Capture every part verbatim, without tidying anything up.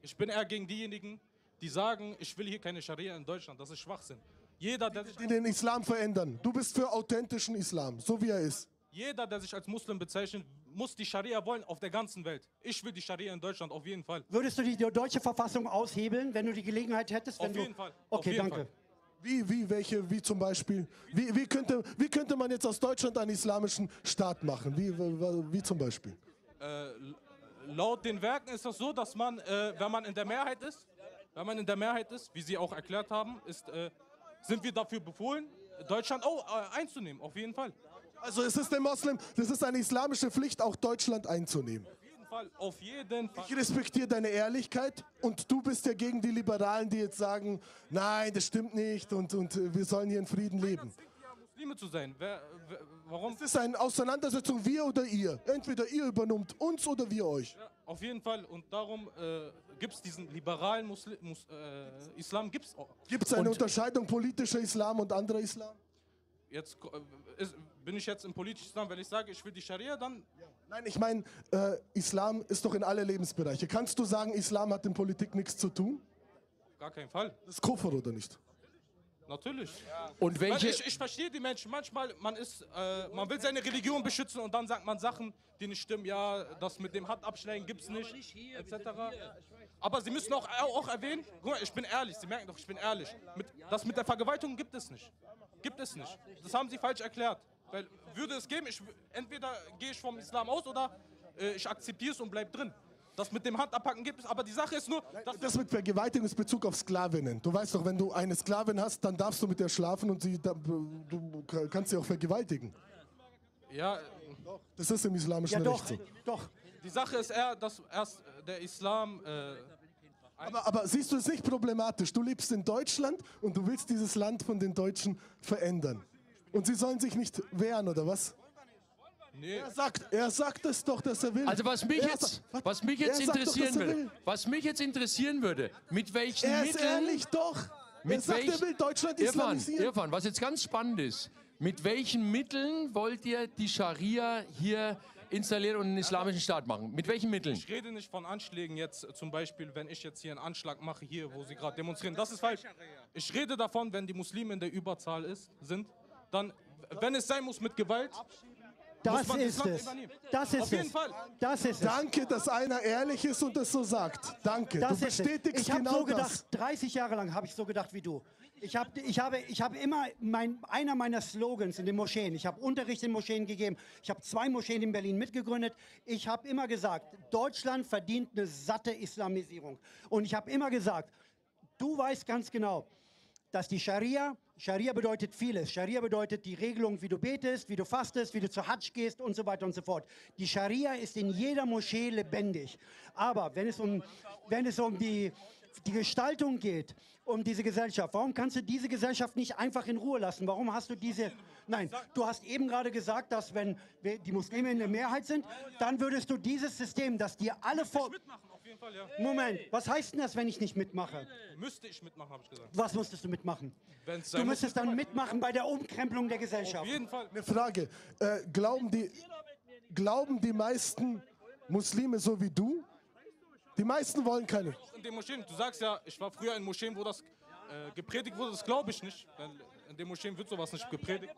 Ich bin eher gegen diejenigen, die sagen, ich will hier keine Scharia in Deutschland. Das ist Schwachsinn. Jeder, der sich Die den Islam verändern. Du bist für authentischen Islam, so wie er ist. Jeder, der sich als Muslim bezeichnet, muss die Scharia wollen auf der ganzen Welt. Ich will die Scharia in Deutschland auf jeden Fall. Würdest du die deutsche Verfassung aushebeln, wenn du die Gelegenheit hättest? Wenn Auf du... jeden Fall. Okay, Auf jeden danke. Fall. Wie, wie, welche, wie zum Beispiel? Wie, wie, könnte, wie könnte man jetzt aus Deutschland einen islamischen Staat machen? Wie, wie, wie zum Beispiel? Äh, laut den Werken ist das so, dass man, äh, wenn man in der Mehrheit ist, wenn man in der Mehrheit ist, wie Sie auch erklärt haben, ist, äh, sind wir dafür befohlen, Deutschland auch äh, einzunehmen, auf jeden Fall. Also es ist der Moslem, das ist eine islamische Pflicht, auch Deutschland einzunehmen. Auf jeden Fall, auf jeden Fall. Ich respektiere deine Ehrlichkeit und du bist ja gegen die Liberalen, die jetzt sagen, nein, das stimmt nicht und, und wir sollen hier in Frieden leben. Muslime zu sein. Wer, wer, warum? Es ist eine Auseinandersetzung, wir oder ihr. Entweder ihr übernimmt uns oder wir euch. Ja, auf jeden Fall. Und darum äh, gibt es diesen liberalen Muslim, Mus, äh, Islam. Gibt's auch. Gibt es eine Und Unterscheidung politischer Islam und anderer Islam? Jetzt äh, ist, bin ich jetzt im politischen Islam, wenn ich sage, ich will die Scharia, dann... Nein, ich meine, äh, Islam ist doch in alle Lebensbereiche. Kannst du sagen, Islam hat in Politik nichts zu tun? Auf gar keinen Fall. Das ist Kufr oder nicht? Natürlich. Und Weil welche... ich, ich verstehe die Menschen. Manchmal, man ist, äh, man will seine Religion beschützen und dann sagt man Sachen, die nicht stimmen. Ja, das mit dem Handabschneiden gibt's nicht, et cetera. Aber Sie müssen auch, auch erwähnen, guck mal, ich bin ehrlich, Sie merken doch, ich bin ehrlich. Mit, das mit der Vergewaltigung gibt es nicht. Gibt es nicht. Das haben Sie falsch erklärt. Weil würde es geben, ich, entweder gehe ich vom Islam aus oder äh, ich akzeptiere es und bleib drin. Das mit dem Handabpacken gibt es, aber die Sache ist nur... Das, das mit Vergewaltigung ist Bezug auf Sklavinnen. Du weißt doch, wenn du eine Sklavin hast, dann darfst du mit der schlafen und sie, du kannst sie auch vergewaltigen. Ja, Das ist im islamischen Ja, doch, Recht so. doch. die Sache ist eher, dass erst der Islam... Äh, Aber, aber siehst du es nicht problematisch? Du lebst in Deutschland und du willst dieses Land von den Deutschen verändern. Und sie sollen sich nicht wehren, oder was? nee. Er sagt, er sagt es doch, dass er will. Also was mich Er jetzt, sa- was mich er jetzt sagt doch, interessieren dass er würde, will. was mich jetzt interessieren würde, mit welchen Er ist Mitteln... ehrlich, doch. Er Mit sagt, welch- er will Deutschland Irfan, islamisieren. Irfan, was jetzt ganz spannend ist, mit welchen Mitteln wollt ihr die Scharia hier installieren und einen islamischen Staat machen? Mit welchen Mitteln? Ich rede nicht von Anschlägen jetzt, äh, zum Beispiel, wenn ich jetzt hier einen Anschlag mache, hier, wo sie gerade demonstrieren. Das ist falsch. Ich rede davon, wenn die Muslime in der Überzahl ist, sind, dann, wenn es sein muss mit Gewalt, Das muss man das ist Land es. übernehmen. Das ist Auf jeden es. Fall. Das ist es. Danke, dass einer ehrlich ist und das so sagt. Danke, Das du ist es. bestätigst Ich habe genau so gedacht, das. dreißig Jahre lang habe ich so gedacht wie du. Ich habe ich habe, ich habe immer, mein, einer meiner Slogans in den Moscheen, ich habe Unterricht in Moscheen gegeben, ich habe zwei Moscheen in Berlin mitgegründet. Ich habe immer gesagt, Deutschland verdient eine satte Islamisierung. Und ich habe immer gesagt, du weißt ganz genau, dass die Scharia, Scharia bedeutet vieles. Scharia bedeutet die Regelung, wie du betest, wie du fastest, wie du zur Hajj gehst und so weiter und so fort. Die Scharia ist in jeder Moschee lebendig. Aber wenn es um, wenn es um die, die Gestaltung geht, um diese Gesellschaft, warum kannst du diese Gesellschaft nicht einfach in Ruhe lassen? Warum hast du diese... Nein, du hast eben gerade gesagt, dass wenn wir- die Muslime in der Mehrheit sind, dann würdest du dieses System, das dir alle vor... mitmachen, auf jeden Fall, ja. Moment, was heißt denn das, wenn ich nicht mitmache? Müsste ich mitmachen, habe ich gesagt. Was musstest du mitmachen? Wenn's Du sein müsstest muss, dann mitmachen bei der Umkrempelung der auf Gesellschaft. jeden Fall. Eine Frage. Äh, glauben, die, glauben die meisten Muslime so wie du? Die meisten wollen keine. In den Moscheen, du sagst ja, ich war früher in Moscheen, wo das äh, gepredigt wurde, das glaube ich nicht. Denn in den Moscheen wird sowas nicht gepredigt.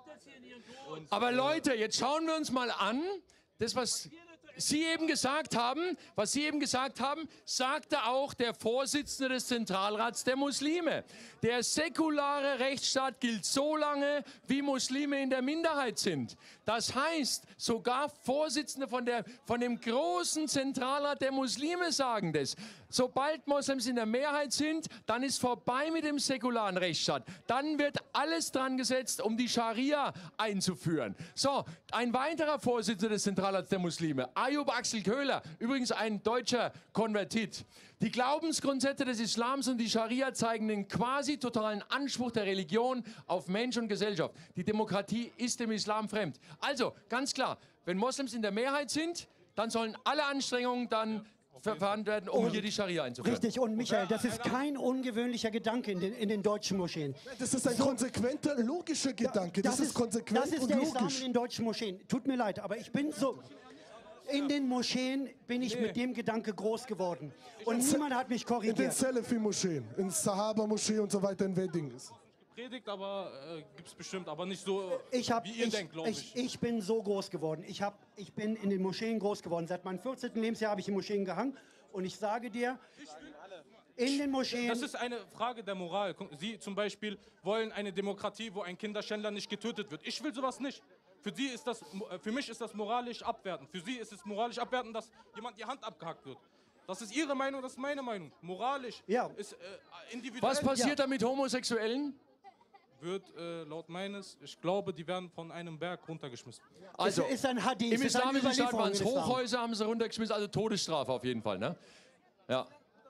Aber Leute, jetzt schauen wir uns mal an, das, was Sie eben gesagt haben, was Sie eben gesagt haben, sagte auch der Vorsitzende des Zentralrats der Muslime. Der säkulare Rechtsstaat gilt so lange, wie Muslime in der Minderheit sind. Das heißt, sogar Vorsitzende von, der, von dem großen Zentralrat der Muslime sagen das. Sobald Moslems in der Mehrheit sind, dann ist vorbei mit dem säkularen Rechtsstaat. Dann wird alles dran gesetzt, um die Scharia einzuführen. So, ein weiterer Vorsitzender des Zentralrats der Muslime, Ayub Axel Köhler, übrigens ein deutscher Konvertit. Die Glaubensgrundsätze des Islams und die Scharia zeigen den quasi totalen Anspruch der Religion auf Mensch und Gesellschaft. Die Demokratie ist dem Islam fremd. Also, ganz klar, wenn Moslems in der Mehrheit sind, dann sollen alle Anstrengungen dann verfahren werden, um hier die Scharia einzuführen. Richtig, und Michael, das ist kein ungewöhnlicher Gedanke in den, in den deutschen Moscheen. Das ist ein konsequenter, logischer Gedanke. Das, ist konsequent das ist und der Islam logisch. in den deutschen Moscheen. Tut mir leid, aber ich bin so... In den Moscheen bin ich Nee. mit dem Gedanke groß geworden. Und niemand hat mich In den korrigiert. Salafi-Moscheen, in Sahaba-Moschee und so weiter in Wedding ist. Predigt, aber äh, gibt's bestimmt, aber nicht so, Ich, hab, wie ihr ich, denkt, glaube ich, ich. ich bin so groß geworden. Ich, hab, ich bin in den Moscheen groß geworden. Seit meinem vierzehnten Lebensjahr habe ich in Moscheen gehangen. Und ich sage dir, in den Moscheen... Das ist eine Frage der Moral. Guck, Sie zum Beispiel wollen eine Demokratie, wo ein Kinderschänder nicht getötet wird. Ich will sowas nicht. Für Sie ist das, für mich ist das moralisch abwertend. Für Sie ist es moralisch abwertend, dass jemand die Hand abgehackt wird. Das ist Ihre Meinung, das ist meine Meinung. Moralisch Ja. ist äh, individuell. Was passiert Ja. da mit Homosexuellen? Wird äh, laut meines, ich glaube, die werden von einem Berg runtergeschmissen. Also, ist ein Hadith, im ist eine islamischen Staat Überlieferung waren es im Islam. Hochhäuser, haben sie runtergeschmissen, also Todesstrafe auf jeden Fall, ne? Ja.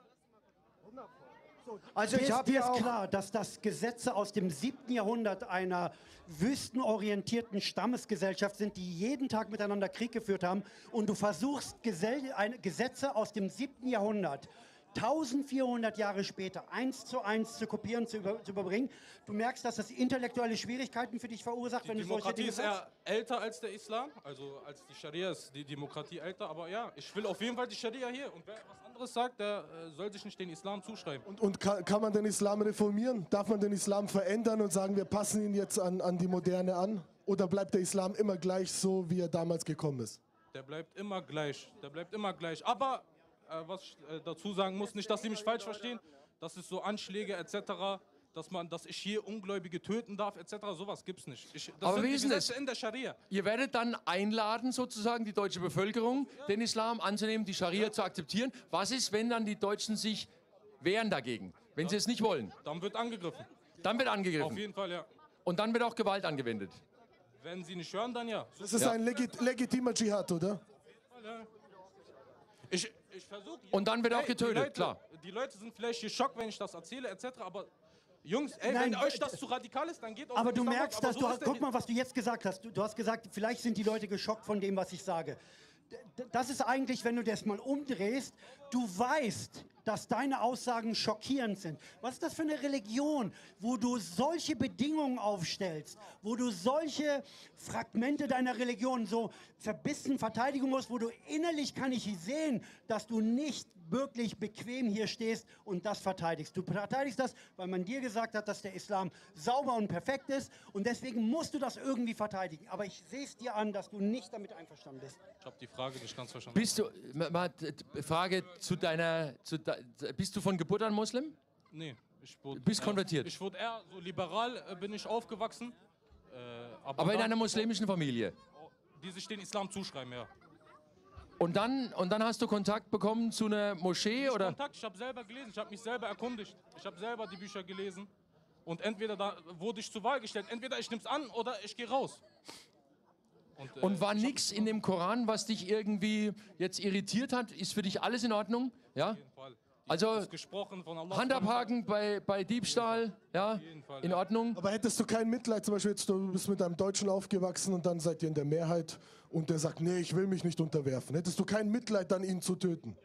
Also ich ist hab dir hier ist auch- klar, dass das Gesetze aus dem siebten Jahrhundert einer wüstenorientierten Stammesgesellschaft sind, die jeden Tag miteinander Krieg geführt haben. Und du versuchst Gesell eine, Gesetze aus dem siebten Jahrhundert eintausendvierhundert Jahre später eins zu eins zu kopieren, zu, über, zu überbringen. Du merkst, dass das intellektuelle Schwierigkeiten für dich verursacht, wenn Die du solche Demokratie Dinge ist sagst. eher älter als der Islam, also als die Scharia ist die Demokratie älter, aber ja, ich will auf jeden Fall die Scharia hier. Und wer was anderes sagt, der äh, soll sich nicht den Islam zuschreiben. Und, und kann, kann man den Islam reformieren? Darf man den Islam verändern und sagen, wir passen ihn jetzt an, an die Moderne an? Oder bleibt der Islam immer gleich so, wie er damals gekommen ist? Der bleibt immer gleich, der bleibt immer gleich. Aber äh, was ich äh, dazu sagen muss, nicht, dass Sie mich falsch verstehen, dass es so Anschläge et cetera, dass man, dass ich hier Ungläubige töten darf et cetera, sowas gibt's nicht. Ich, das Aber sind wie die ist denn das? Gesetze in der Scharia. Ihr werdet dann einladen, sozusagen die deutsche Bevölkerung, den Islam anzunehmen, die Scharia zu akzeptieren. Was ist, wenn dann die Deutschen sich wehren dagegen, wenn sie es nicht wollen? Dann wird angegriffen. Dann wird Auf angegriffen. jeden Fall, ja. Und dann wird auch Gewalt angewendet. Wenn Sie nicht hören, dann ja. So, Das ist ein legit legitimer Dschihad, oder? ich ich versuche. Und dann wird auch Ey, getötet, die Leute, klar. Die Leute sind vielleicht geschockt, wenn ich das erzähle et cetera. Aber Jungs, ey, Nein, wenn euch das zu radikal ist, dann geht auf Aber den du Islam merkst, aber dass so du ist hast, der- guck mal, was du jetzt gesagt hast. Du, du hast gesagt, vielleicht sind die Leute geschockt von dem, was ich sage. D- Das ist eigentlich, wenn du das mal umdrehst, du weißt, dass deine Aussagen schockierend sind. Was ist das für eine Religion, wo du solche Bedingungen aufstellst, wo du solche Fragmente deiner Religion so verbissen verteidigen musst, wo du innerlich kann ich sehen, dass du nicht wirklich bequem hier stehst und das verteidigst. Du verteidigst das, weil man dir gesagt hat, dass der Islam sauber und perfekt ist und deswegen musst du das irgendwie verteidigen. Aber ich sehe es dir an, dass du nicht damit einverstanden bist. Ich habe die Frage nicht ganz verstanden. Bist du, ma- ma- t- Frage zu deiner, zu de, bist du von Geburt an Muslim? Nee, ich wurde. Bist konvertiert? Ich wurde eher so liberal, äh, bin ich aufgewachsen. Äh, aber Aber in dann- einer muslimischen Familie. Die sich den Islam zuschreiben, ja. Und dann, und dann hast du Kontakt bekommen zu einer Moschee oder? Kontakt, ich habe selber gelesen, ich habe mich selber erkundigt. Ich habe selber die Bücher gelesen. Und entweder da wurde ich zur Wahl gestellt, entweder ich nehme es an oder ich gehe raus. Und, äh, Und war ich hab- nichts in dem Koran, was dich irgendwie jetzt irritiert hat? Ist für dich alles in Ordnung? Ja? Auf jeden Fall. Also ist gesprochen von Allah. Hand abhaken bei, bei Diebstahl, ja? Fall, In ja. Ordnung? Aber hättest du kein Mitleid, zum Beispiel jetzt, du bist mit einem Deutschen aufgewachsen und dann seid ihr in der Mehrheit und der sagt, nee, ich will mich nicht unterwerfen. Hättest du kein Mitleid, dann ihn zu töten?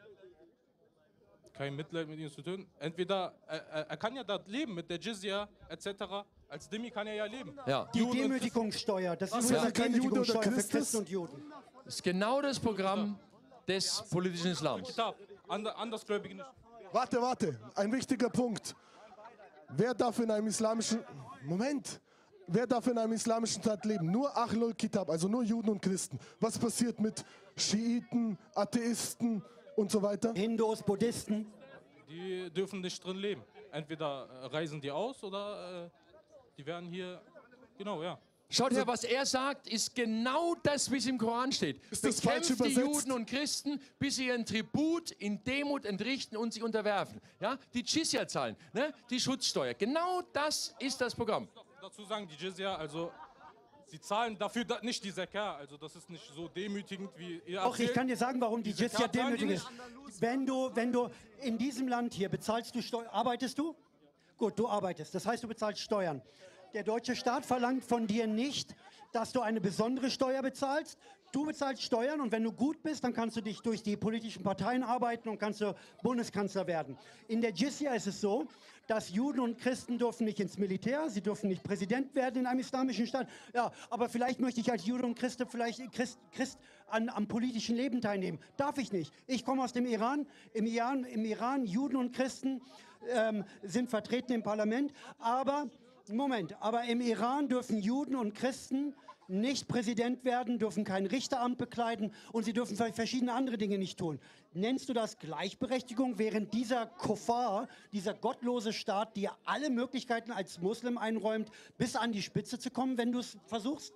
Kein Mitleid mit ihm zu töten. Entweder, er, er, er kann ja da leben mit der Jizya et cetera. Als Dimi kann er ja leben. Ja. Die Juden und Demütigungssteuer, das ist ist übrigens ja kein die Jude oder Demütigungssteuer für Christus? Christen und Juden. Das ist genau das Programm des politischen Islams. Kitab. Ander, Andersgläubige nicht. Warte, warte, ein wichtiger Punkt. Wer darf in einem islamischen... Moment. Wer darf in einem islamischen Staat leben? Nur Ahlul Kitab, also nur Juden und Christen. Was passiert mit Schiiten, Atheisten und so weiter? Hindus, Buddhisten. Die dürfen nicht drin leben. Entweder äh, reisen die aus oder äh, die werden hier. Genau, ja. Schaut her, was er sagt, ist genau das, wie es im Koran steht. Ist das falsch Bekämpft die übersetzt? Juden und Christen, bis sie ihren Tribut in Demut entrichten und sich unterwerfen. Ja? Die Jizya zahlen, ne? Die Schutzsteuer. Genau das ist das Programm. Dazu sagen die Jizya, also sie zahlen dafür da, nicht die Zakah. Also das ist nicht so demütigend wie ihr Auch ich erzählt. kann dir sagen, warum die Diese Jizya Karten haben die demütig ist. Wenn du, wenn du in diesem Land hier bezahlst du Steuern, arbeitest du? Gut, du arbeitest. Das heißt, du bezahlst Steuern. Der deutsche Staat verlangt von dir nicht, dass du eine besondere Steuer bezahlst. Du bezahlst Steuern und wenn du gut bist, dann kannst du dich durch die politischen Parteien arbeiten und kannst du Bundeskanzler werden. In der Jizya ist es so, dass Juden und Christen dürfen nicht ins Militär, sie dürfen nicht Präsident werden in einem islamischen Staat. Ja, aber vielleicht möchte ich als Jude und Christ vielleicht Christ, Christ an, am politischen Leben teilnehmen. Darf ich nicht. Ich komme aus dem Iran. Im Iran, im Iran Juden und Christen ähm, sind vertreten im Parlament, aber Moment, aber im Iran dürfen Juden und Christen nicht Präsident werden, dürfen kein Richteramt bekleiden und sie dürfen verschiedene andere Dinge nicht tun. Nennst du das Gleichberechtigung, während dieser Kuffar, dieser gottlose Staat dir alle Möglichkeiten als Muslim einräumt, bis an die Spitze zu kommen, wenn du es versuchst?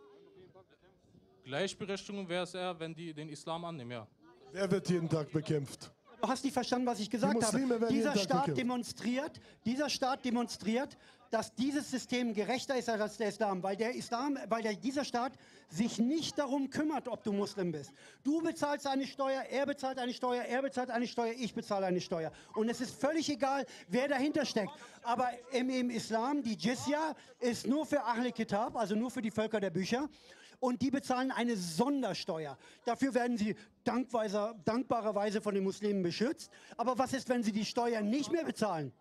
Gleichberechtigung wäre es eher, wenn die den Islam annehmen, ja. Wer wird jeden Tag bekämpft? Du hast nicht verstanden, was ich gesagt Muslime habe. werden Dieser jeden Tag Staat bekämpft. demonstriert, dieser Staat demonstriert, dass dieses System gerechter ist als der Islam, weil der Islam, weil der, dieser Staat sich nicht darum kümmert, ob du Muslim bist. Du bezahlst eine Steuer, er bezahlt eine Steuer, er bezahlt eine Steuer, ich bezahle eine Steuer. Und es ist völlig egal, wer dahinter steckt. Aber im, im Islam, die Jizya ist nur für Ahl Kitab, also nur für die Völker der Bücher. Und die bezahlen eine Sondersteuer. Dafür werden sie dankweiser, dankbarerweise von den Muslimen beschützt. Aber was ist, wenn sie die Steuer nicht mehr bezahlen?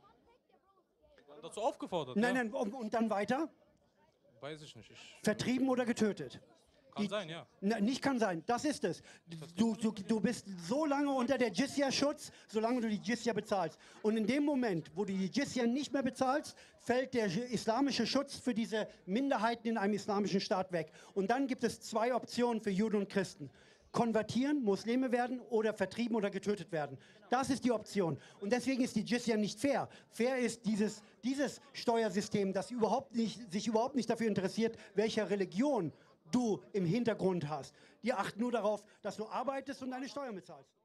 Dazu aufgefordert. Nein, ja. nein, und, und dann weiter? Weiß ich nicht. Ich, Vertrieben oder getötet? kann Die- sein, ja. Na, nicht kann sein, das ist es. Du, du, du bist so lange unter der Jizya-Schutz, solange du die Jizya bezahlst. Und in dem Moment, wo du die Jizya nicht mehr bezahlst, fällt der islamische Schutz für diese Minderheiten in einem islamischen Staat weg. Und dann gibt es zwei Optionen für Juden und Christen. Konvertieren, Muslime werden oder vertrieben oder getötet werden. Das ist die Option. Und deswegen ist die Jizya nicht fair. Fair ist dieses, dieses Steuersystem, das überhaupt nicht, sich überhaupt nicht dafür interessiert, welcher Religion du im Hintergrund hast. Die achten nur darauf, dass du arbeitest und deine Steuern bezahlst.